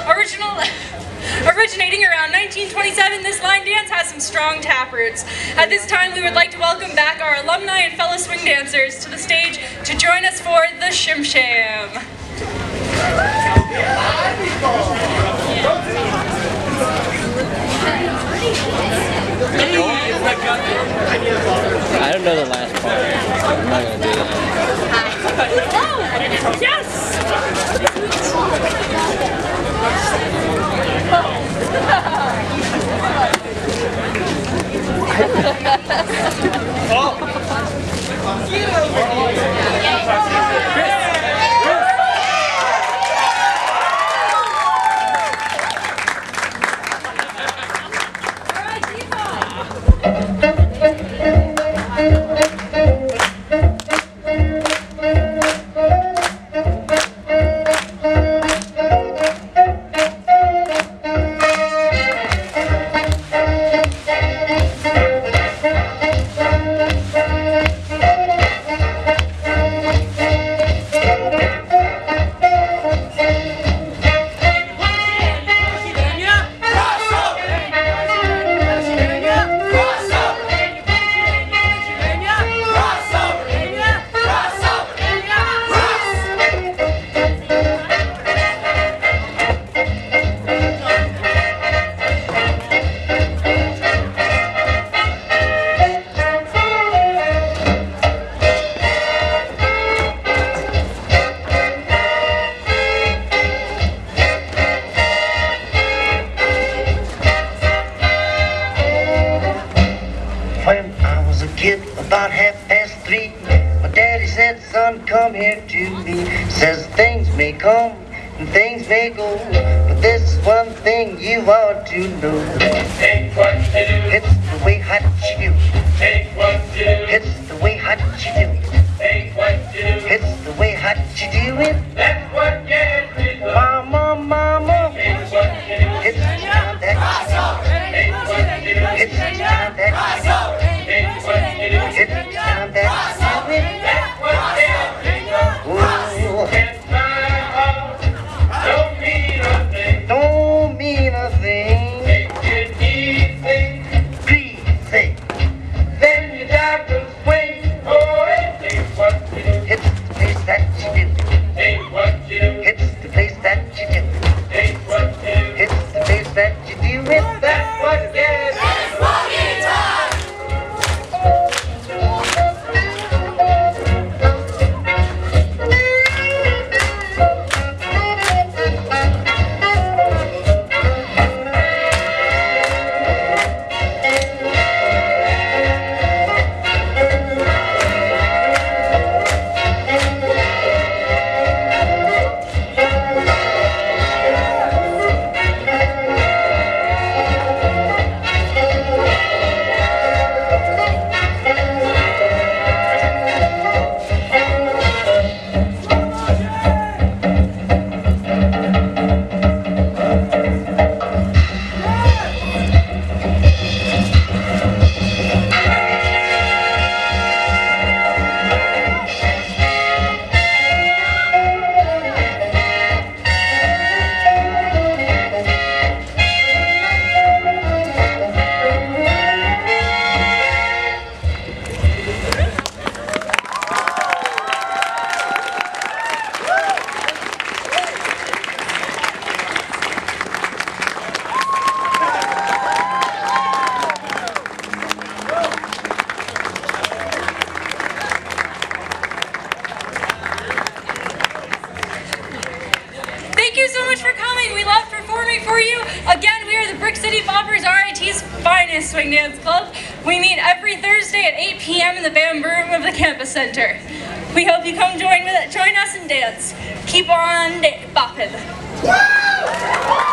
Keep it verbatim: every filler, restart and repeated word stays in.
Original, originating around nineteen twenty-seven, this line dance has some strong taproots. At this time, we would like to welcome back our alumni and fellow swing dancers to the stage to join us for the Shim Sham. I don't know the last part. I'm not going to do that. Yes! When I was a kid, about half past three, my daddy said, son, come here to me. Says things may come and things may go, but this one thing you ought to know. Take what you do. It's the way how you do. Take what you do. It's the way how you do. Take what you do. It's the way how you do it. That's what gets me done. Mama, mama. Take what you do. It's the time that Take what you do. It's the time that Take what you do. It's the time that you do it. That's what gets me done. Ooh. Get my heart. Don't mean a thing. Don't mean a thing. Take it easy. Breezy. Then you dive and swing. Oh, and take what you do. It's the place that you do. Take what you do. It's the place that you do. Take what you do. It's the place that you do it. That's what gets me Thank you so much for coming. We love performing for you. Again, we are the Brick City Boppers, R I T's finest swing dance club. We meet every Thursday at eight p m in the bamboo room of the campus center. We hope you come join with join us and dance. Keep on bopping.